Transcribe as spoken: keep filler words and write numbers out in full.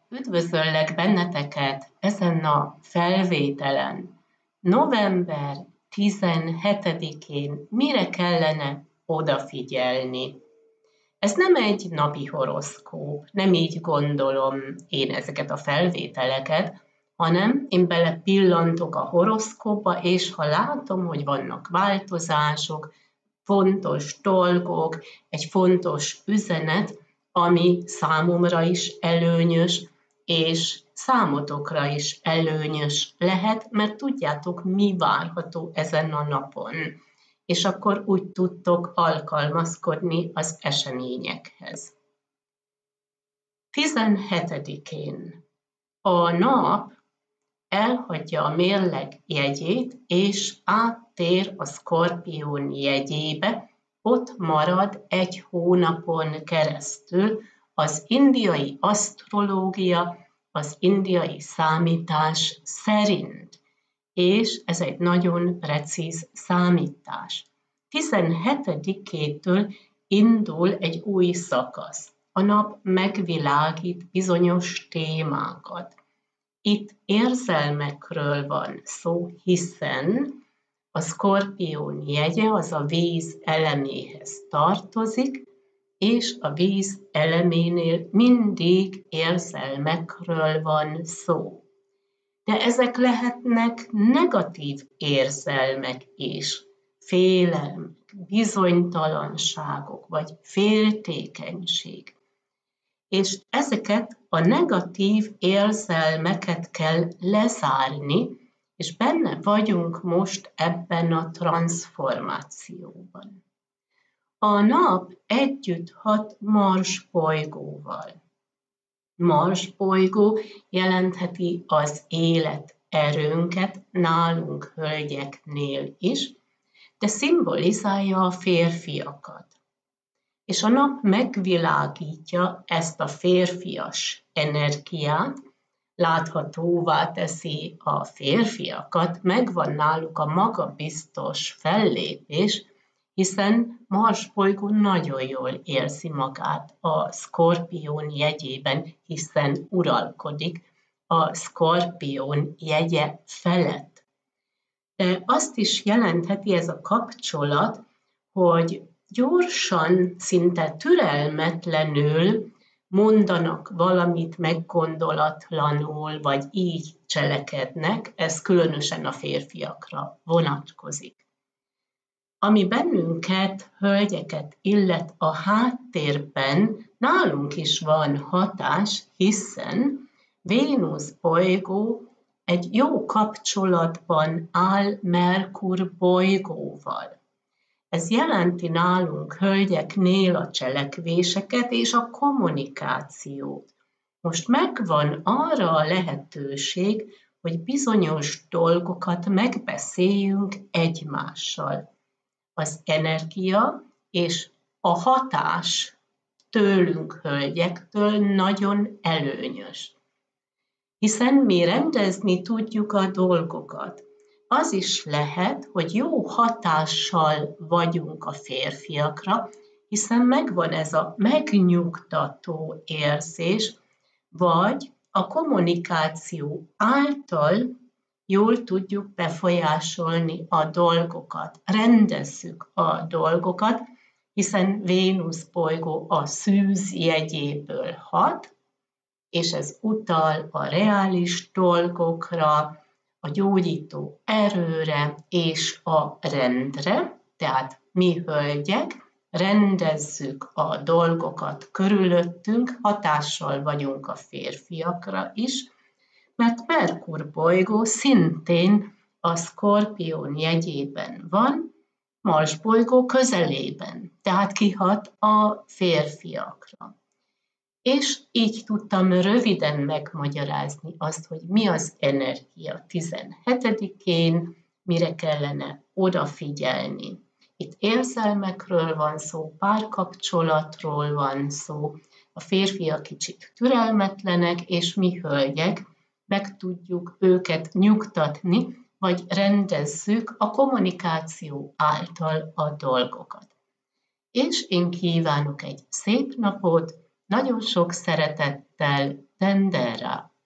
Üdvözöllek benneteket ezen a felvételen. november tizenhetedikén mire kellene odafigyelni? Ez nem egy napi horoszkóp, nem így gondolom én ezeket a felvételeket, hanem én bele pillantok a horoszkópba, és ha látom, hogy vannak változások, fontos dolgok, egy fontos üzenet, ami számomra is előnyös, és számotokra is előnyös lehet, mert tudjátok, mi várható ezen a napon. És akkor úgy tudtok alkalmazkodni az eseményekhez. tizenhetedikén a nap elhagyja a mérleg jegyét, és áttér a Szkorpión jegyébe, ott marad egy hónapon keresztül az indiai asztrológia, az indiai számítás szerint. És ez egy nagyon precíz számítás. tizenhetedikétől indul egy új szakasz. A nap megvilágít bizonyos témákat. Itt érzelmekről van szó, hiszen a Szkorpión jegye az a víz eleméhez tartozik, és a víz eleménél mindig érzelmekről van szó. De ezek lehetnek negatív érzelmek is, félelmek, bizonytalanságok, vagy féltékenység. És ezeket a negatív érzelmeket kell lezárni, és benne vagyunk most ebben a transformációban. A nap együtt hat Mars bolygóval. Mars bolygó jelentheti az életerőnket nálunk hölgyeknél is, de szimbolizálja a férfiakat. És a nap megvilágítja ezt a férfias energiát, láthatóvá teszi a férfiakat, megvan náluk a magabiztos fellépés, hiszen Mars bolygó nagyon jól érzi magát a Szkorpión jegyében, hiszen uralkodik a Szkorpión jegye felett. De azt is jelentheti ez a kapcsolat, hogy gyorsan, szinte türelmetlenül mondanak valamit meggondolatlanul, vagy így cselekednek, ez különösen a férfiakra vonatkozik. Ami bennünket, hölgyeket illet a háttérben, nálunk is van hatás, hiszen Vénusz bolygó egy jó kapcsolatban áll Merkur bolygóval. Ez jelenti nálunk hölgyeknél a cselekvéseket és a kommunikációt. Most megvan arra a lehetőség, hogy bizonyos dolgokat megbeszéljünk egymással. Az energia és a hatás tőlünk hölgyektől nagyon előnyös. Hiszen mi rendezni tudjuk a dolgokat. Az is lehet, hogy jó hatással vagyunk a férfiakra, hiszen megvan ez a megnyugtató érzés, vagy a kommunikáció által jól tudjuk befolyásolni a dolgokat, rendezzük a dolgokat, hiszen Vénusz bolygó a szűz jegyéből hat, és ez utal a reális dolgokra, a gyógyító erőre és a rendre, tehát mi hölgyek rendezzük a dolgokat körülöttünk, hatással vagyunk a férfiakra is, mert Merkur bolygó szintén a Szkorpión jegyében van, Mars bolygó közelében, tehát kihat a férfiakra. És így tudtam röviden megmagyarázni azt, hogy mi az energia tizenhetedikén, mire kellene odafigyelni. Itt érzelmekről van szó, párkapcsolatról van szó, a férfiak kicsit türelmetlenek, és mi hölgyek meg tudjuk őket nyugtatni, vagy rendezzük a kommunikáció által a dolgokat. És én kívánok egy szép napot, nagyon sok szeretettel, tenderá.